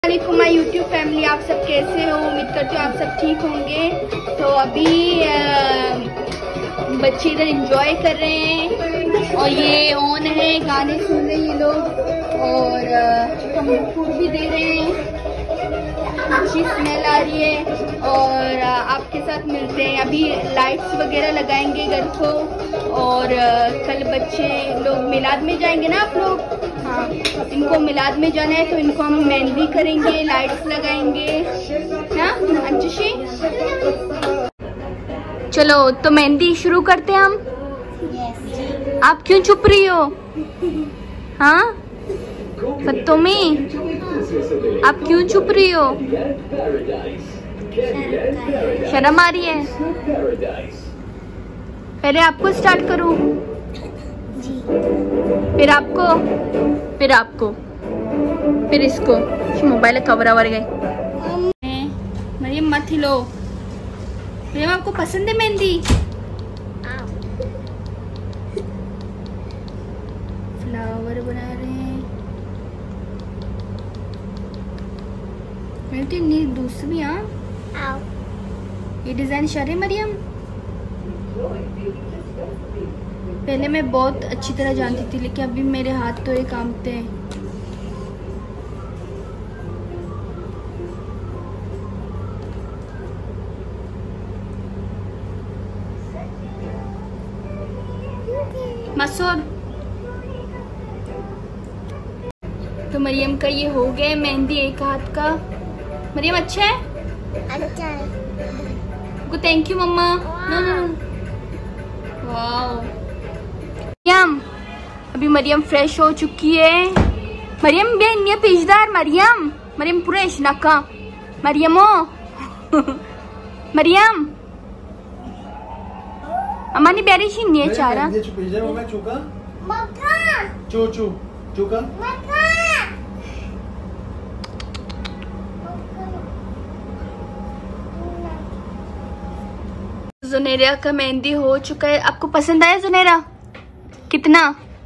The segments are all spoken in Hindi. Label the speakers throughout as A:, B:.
A: वालेकुम माय यूट्यूब फैमिली, आप सब कैसे हो? उम्मीद करती हूँ आप सब ठीक होंगे। तो अभी बच्चे इधर एंजॉय कर रहे हैं और ये ऑन है, गाने सुन रहे हैं ये लोग और हमको फूड भी दे रहे हैं। अच्छी स्मेल आ रही है और आपके साथ मिलते हैं। अभी लाइट्स वगैरह लगाएंगे घर को और कल बच्चे लोग मिलाद में जाएंगे ना आप लोग? हाँ, इनको मिलाद में जाना है तो इनको हम मेहंदी करेंगे, लाइट्स लगाएंगे ना अंजुशी। चलो तो मेहंदी शुरू करते हैं हम। आप क्यों चुप रही हो? हाँ फतोमी, आप क्यों चुप रही हो? शर्म आ रही है? पहले आपको स्टार्ट करूं, फिर आपको, फिर आपको, फिर इसको। मोबाइल कवर आवर गए। मरियम मत हिलो। मरियम आपको पसंद है मेहंदी? फ्लावर बना रहे हैं। दूसरी हाँ, ये डिजाइन शरे मरियम। पहले मैं बहुत अच्छी तरह जानती थी लेकिन अभी मेरे हाथ तो ये कांपते हैं। मसूर तो मरियम का ये हो गया मेहंदी एक हाथ का। मरियम अच्छा है? अच्छा है। थैंक यू मम्मा। No no wow. मरियम अभी मरियम फ्रेश हो चुकी है। मरियम बेनिया पेशदार मरियम, मरियम पूरे नका मरियमो मरियम अमानी प्यारी शी नहीं है चारा।
B: चूचू चूका
A: जुनेरा का मेहंदी हो चुका है। आपको पसंद आया जुनेरा? कितना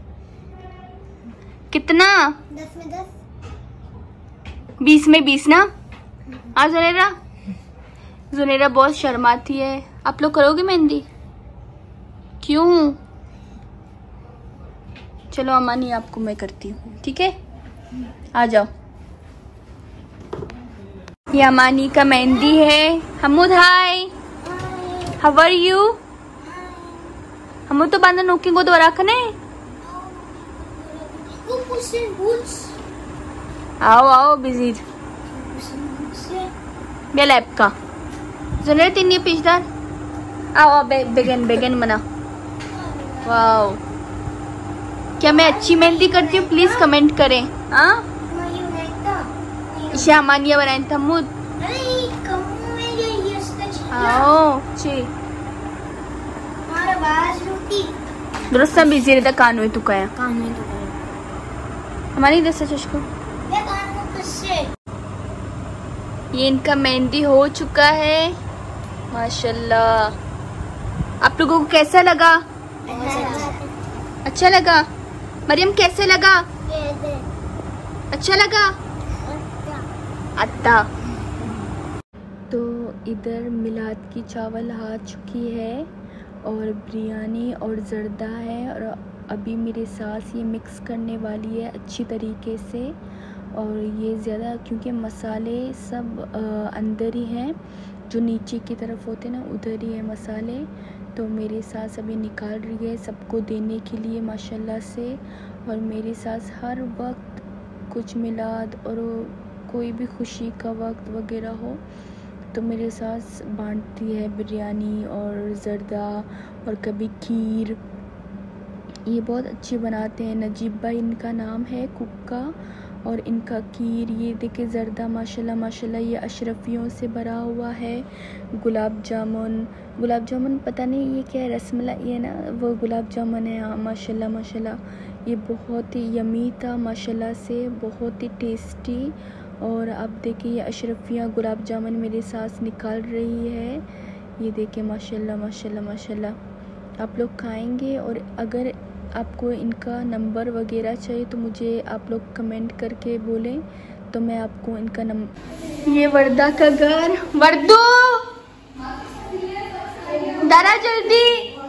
A: कितना?
C: 10 में 10,
A: 20 में 20 ना? हाँ जुनेरा। जुनेरा बहुत शर्माती है। आप लोग करोगे मेहंदी? क्यों? चलो अमानी आपको मैं करती हूँ, ठीक है? आ जाओ। ये अमानी का मेहंदी है। Hamood hi, how are you? Hamood तो बांधा नोकी को दोबारा खने। आओ आओ बिजी बेल ऐप का जुनेरा तीन ये पेशदार। आओ बेगन बेगन बना। वाओ, क्या मैं अच्छी मेहंदी करती हूँ? प्लीज कमेंट करें। हाँ इशा मानिया बनाए थमूद। आओ ची दुरुस्त बिजी रहता कान हुई तुका है हमारी दस चश्को। ये इनका मेहंदी हो चुका है माशाल्लाह। आप लोगों को कैसा लगा? अच्छा लगा? मरियम कैसे लगा? अच्छा लगा? अत्ता। तो इधर मिलाद की चावल आ चुकी है और बिरयानी और जर्दा है और अभी मेरे सास ये मिक्स करने वाली है अच्छी तरीके से। और ये ज़्यादा क्योंकि मसाले सब अंदर ही हैं, जो नीचे की तरफ होते हैं ना उधर ही है मसाले। तो मेरी सास अभी निकाल रही है सबको देने के लिए माशाल्लाह से। और मेरी सास हर वक्त कुछ मिलाद और कोई भी खुशी का वक्त वगैरह हो तो मेरी सास बांटती है बिरयानी और जर्दा और कभी खीर। ये बहुत अच्छी बनाते हैं। नजीब भाई इनका नाम है कुक का। और इनका खीर ये देखिए जर्दा माशाल्लाह माशाल्लाह ये अशरफियों से भरा हुआ है। गुलाब जामुन पता नहीं ये क्या है, रसमलाई है ना, वो गुलाब जामुन है। हाँ माशाल्लाह माशाल्लाह ये बहुत ही यमी था माशाल्लाह से, बहुत ही टेस्टी। और अब देखिए ये अशरफियाँ गुलाब जामुन मेरी सास निकाल रही है। ये देखिए माशाल्लाह माशाल्लाह माशाल्लाह। आप लोग खाएंगे और अगर आपको इनका नंबर वगैरह चाहिए तो मुझे आप लोग कमेंट करके बोलें तो मैं आपको इनका नंबर। ये वर्दा का घर। वर्दू दारा जल्दी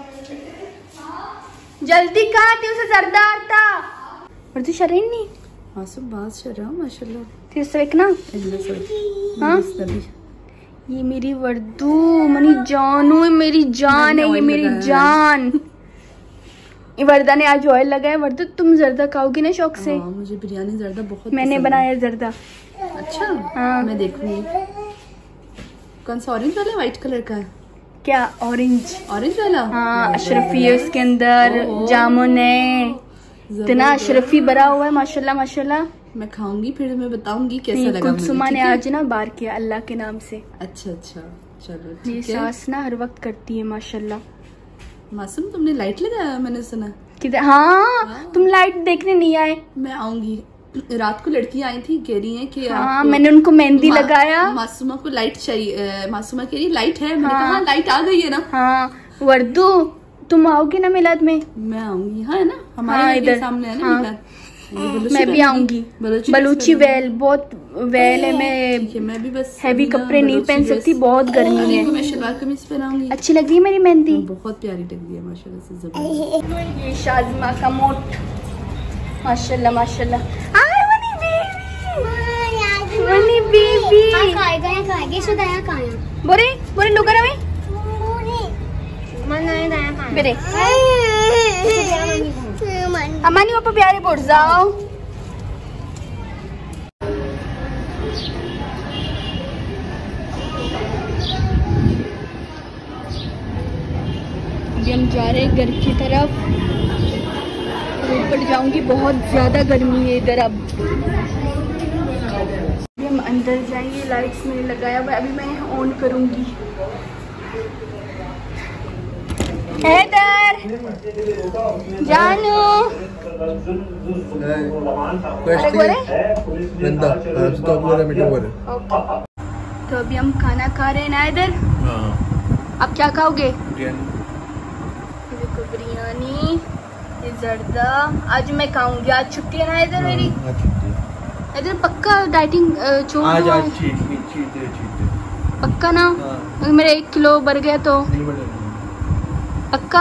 A: जल्दी कहा थी उसे सरदार था। वर्दू शरीन नहीं
C: मासूम बात शर्म माशाल्लाह
A: फिर से ना। हाँ ये मेरी वर्दू मनी जानू है, मेरी जान है, ये मेरी जान। ये वर्दा ने आज ऑयल लगाया। वर्दा तुम जर्दा खाओगी ना शौक से?
C: मुझे बिरयानी जर्दा बहुत
A: मैंने बनाया जर्दा।
C: अच्छा
A: हाँ
C: मैं देखूंगी। कौन सा ऑरेंज वाला व्हाइट कलर का है
A: क्या? ऑरेंज
C: वाला।
A: हाँ अशरफी है उसके अंदर, जामुन है, इतना अशरफी भरा हुआ है माशाल्लाह माशाल्लाह।
C: मैं खाऊंगी फिर मैं बताऊंगी कैसा लगा।
A: कुलसुमा ने आज ना बार किया अल्लाह के नाम से।
C: अच्छा चलो
A: ये सास ना हर वक्त करती है माशाल्लाह।
C: मासूम तुमने लाइट लगाया मैंने सुना
A: किधर? हाँ तुम लाइट देखने नहीं आए?
C: मैं आऊंगी। रात को लड़की आई थी कह रही है कि
A: हाँ मैंने उनको मेहंदी लगाया।
C: मासूमा को लाइट चाहिए। मासूमा कह रही लाइट है। मैंने कहा लाइट आ गई है ना।
A: हाँ वर्दू तुम आओगी ना मिलाद में?
C: मैं आऊंगी। हाँ है ना हमारे इधर सामने है ना मिलाद।
A: मैं भी आऊंगी। बलूची वेल बहुत वेल है।
C: मैं भी बस
A: हैवी कपड़े नहीं पहन सकती, बहुत गर्मी है।
C: मैं शलवार कमीज पहनाऊंगी।
A: अच्छी लग रही है मेरी मेहंदी?
C: बहुत प्यारी लग रही है माशाल्लाह से जबरदस्त।
A: ये शाज़िमा का मोट माशाल्लाह माशाल्लाह। मनी बेबी बोरे बोरे लोग रहे बेरे अम्मानी पापा प्यारे बोल जाओ। अभी हम जा रहे हैं घर की तरफ। ऊपर जाऊंगी, बहुत ज्यादा गर्मी है इधर। अब हम अंदर जाएंगे। लाइट्स मैंने लगाया हुआ है, अभी मैं ऑन करूंगी। हैदर जानू तो अभी हम खाना खा रहे हैं ना इधर। आप क्या खाओगे? देखो बिरयानी, ये जर्दा। आज मैं खाऊंगी, आज छुट्टी है ना इधर मेरी। इधर पक्का डाइटिंग छोड़
B: आज
A: पक्का ना। अगर मेरा 1 किलो बढ़ गया तो पक्का।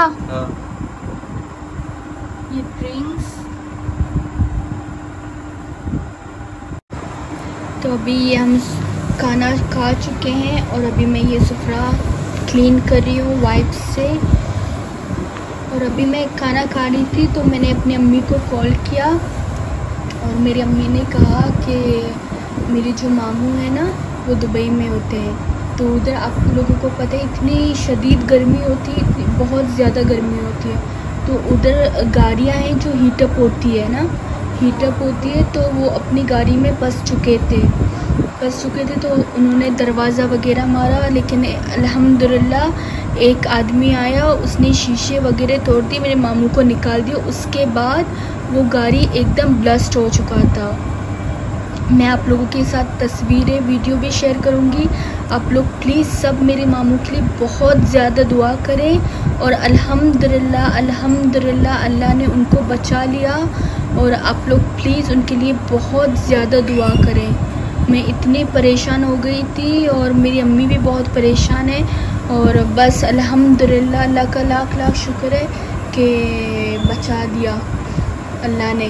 A: ये ड्रिंक्स। तो अभी ये हम खाना खा चुके हैं और अभी मैं ये सुफ्रा क्लीन कर रही हूँ वाइप से। और अभी मैं खाना खा रही थी तो मैंने अपनी अम्मी को कॉल किया और मेरी अम्मी ने कहा कि मेरे जो मामू हैं ना वो दुबई में होते हैं, तो उधर आप लोगों को पता है इतनी शदीद गर्मी होती है, बहुत ज़्यादा गर्मी होती है। तो उधर गाड़ियाँ हैं जो हीटअप होती है ना, हीटअप होती है, तो वो अपनी गाड़ी में फंस चुके थे तो उन्होंने दरवाज़ा वगैरह मारा, लेकिन अल्हम्दुलिल्लाह एक आदमी आया, उसने शीशे वगैरह तोड़ दिए, मेरे मामू को निकाल दिया। उसके बाद वो गाड़ी एकदम ब्लास्ट हो चुका था। मैं आप लोगों के साथ तस्वीरें वीडियो भी शेयर करूंगी। आप लोग प्लीज़ सब मेरे मामू के लिए बहुत ज़्यादा दुआ करें। और अल्हम्दुलिल्लाह अल्लाह ने उनको बचा लिया। और आप लोग प्लीज़ उनके लिए बहुत ज़्यादा दुआ करें। मैं इतनी परेशान हो गई थी और मेरी अम्मी भी बहुत परेशान है। और बस अल्हम्दुलिल्लाह अल्लाह का लाख लाख शुक्र है कि बचा दिया अल्लाह ने।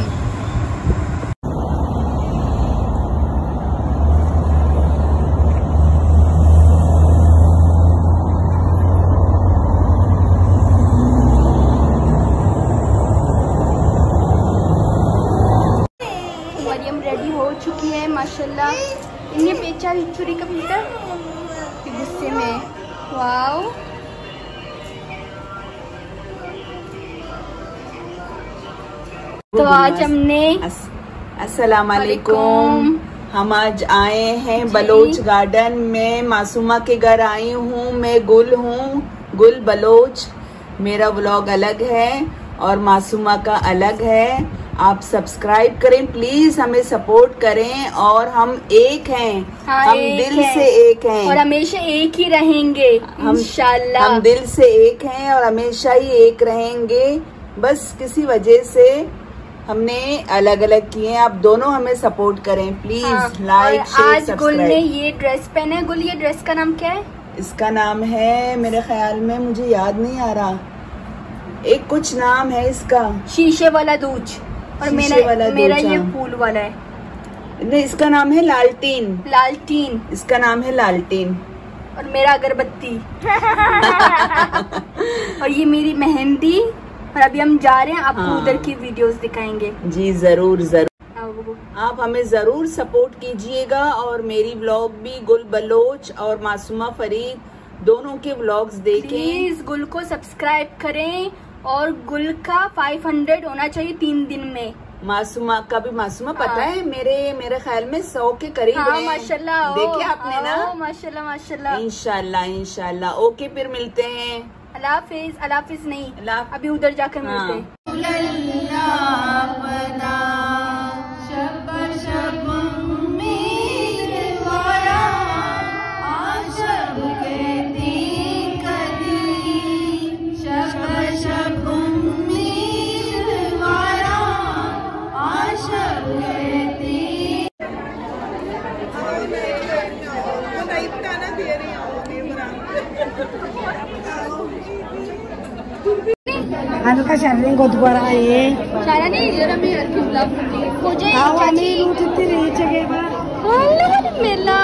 A: रेडी हो चुकी है माशाल्लाह। इन्हें बेचारी चूड़ी का फिल्टर गुस्से में। वाओ तो आज हमने
D: अस्सलाम वालेकुम। हम आज आए हैं बलोच गार्डन में। मासूमा के घर आई हूँ। मैं गुल हूँ, गुल बलोच। मेरा व्लॉग अलग है और मासूमा का अलग है। आप सब्सक्राइब करें प्लीज, हमें सपोर्ट करें। और हम एक हैं।
A: हाँ,
D: हम दिल से एक हैं
A: और हमेशा एक ही रहेंगे इंशाल्लाह।
D: हम दिल से एक हैं और हमेशा ही एक रहेंगे। बस किसी वजह से हमने अलग अलग किए हैं, आप दोनों हमें सपोर्ट करें प्लीज। लाइक शेयर
A: आज गुल ने
D: सब्सक्राइब।
A: ये ड्रेस पहना है। गुल, ये ड्रेस का नाम क्या है?
D: इसका नाम है, मेरे ख्याल में, मुझे याद नहीं आ रहा, एक कुछ नाम है इसका।
A: शीशे वाला दूज। और मेरा ये फूल वाला है।
D: नहीं, इसका नाम है लालटीन।
A: लालटीन।
D: इसका नाम है लालटीन।
A: और मेरा अगरबत्ती। और ये मेरी मेहंदी। और अभी हम जा रहे हैं, आपको उधर की वीडियोस दिखाएंगे।
D: जी जरूर जरूर, आप हमें जरूर सपोर्ट कीजिएगा। और मेरी व्लॉग भी, गुल बलोच और मासूमा फरीद दोनों के व्लॉग्स देखें।
A: प्लीज गुल को सब्सक्राइब करें। और गुल का 500 होना चाहिए 3 दिन में।
D: मासूमा का भी, मासूमा पता है मेरे ख्याल में 100 के करीब
A: हाँ,
D: है।
A: माशाल्लाह।
D: देखे आपने ना?
A: माशाल्लाह माशाल्लाह।
D: इंशाल्लाह। ओके, फिर मिलते हैं।
A: अल्लाह हाफिज नहीं, अभी उधर जाकर मिलते हैं।
E: Aduh sharing kau dua orang ye.
A: सारा नहीं, जरा मैं यार खिलाफ मुझे
E: Awani lu titir ye cakap.
A: मिला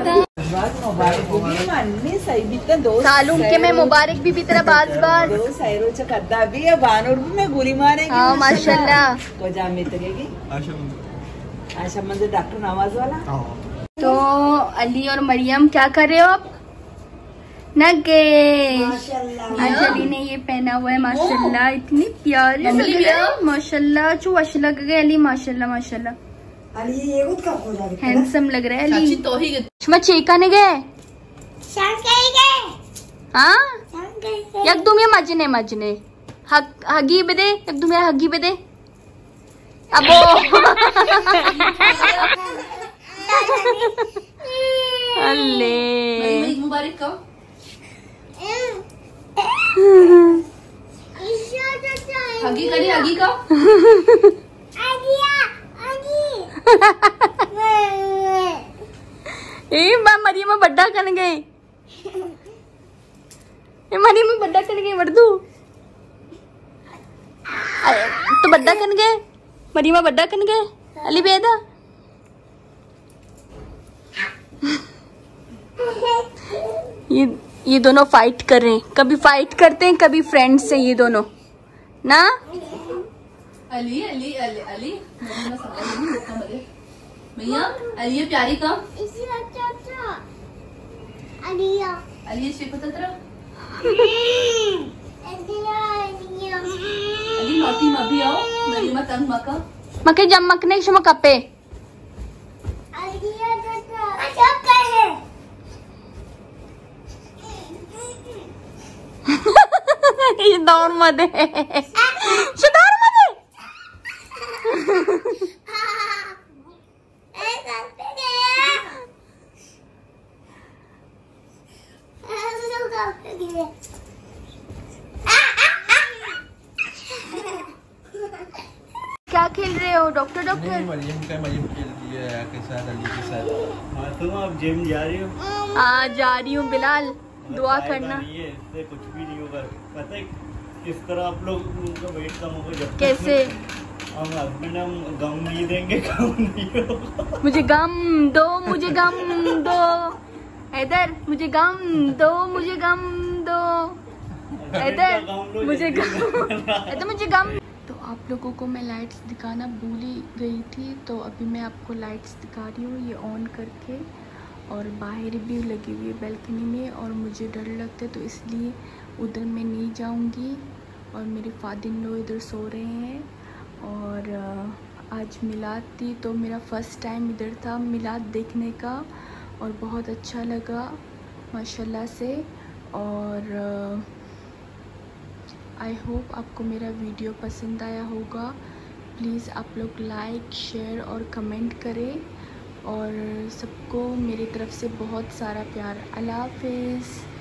A: सालूम के मैं मुबारक भी तेरा बार
D: दो सैरो चकद्दा भी है, बानूर भी मैं गोली मारेंगे।
A: हाँ माशाल्लाह।
D: को जा मितरेगी आशा मंदिर डॉक्टर नवाज वाला।
A: तो अली और मरियम क्या कर रहे हो आप? नगे आज अली ने ये पहना हुआ है माशाल्लाह, इतनी प्यारी लग रही है माशाल्लाह। चू अच्छी लग गई अली, माशाल्लाह माशाल्लाह। हैंडसम लग रहा है अली। चेका ने गए हाँ यक तुम मजने हगी बेदे, यक तुम हगी बेदे अबो। अल्ले
C: मुबारक का हगी का
A: मरियम बड्डा कर गए, मरियम बड्डा कर गए वर्दू तो बड्डा कर गए, मरियम बड्डा कर गए अली बेदा। ये दोनों फाइट कर रहे हैं, कभी फाइट करते हैं कभी फ्रेंड्स हैं ये दोनों ना।
C: अली अली अली अली भैया अली प्यारी का अली अली नोटी मभी आओ मेरी मत अंग मका
A: मके जम मकने शम कपे दौड़ मत दौड़ मत क्या खेल रहे हो डॉक्टर?
B: मरियम खेलती है के साथ, अली के साथ। तुम आप जिम जा रही हो?
A: हाँ जा रही हूँ बिलाल, दुआ करना।
B: इससे कुछ भी नहीं होगा, पता है किस तरह आप लोग उनका वेट कम होगा। जब
A: कैसे?
B: हम हस्बैंड हम गम नहीं देंगे, कम नहीं होगा।
A: मुझे गम दो, मुझे गम दो, इधर मुझे गम दो, मुझे गम दो, इधर मुझे गम। तो आप लोगों को मैं लाइट्स दिखाना भूल ही गई थी, तो अभी मैं आपको लाइट्स दिखा रही हूँ ये ऑन करके। और बाहर भी लगी हुई है बैल्कनी में, और मुझे डर लगता है तो इसलिए उधर मैं नहीं जाऊँगी। और मेरे फादर इन लॉ इधर सो रहे हैं। और आज मिलाद थी तो मेरा फ़र्स्ट टाइम इधर था मिलाद देखने का, और बहुत अच्छा लगा माशाल्लाह से। और आई होप आपको मेरा वीडियो पसंद आया होगा। प्लीज़ आप लोग लाइक शेयर और कमेंट करें, और सबको मेरी तरफ से बहुत सारा प्यार। अल्लाह हाफिज़।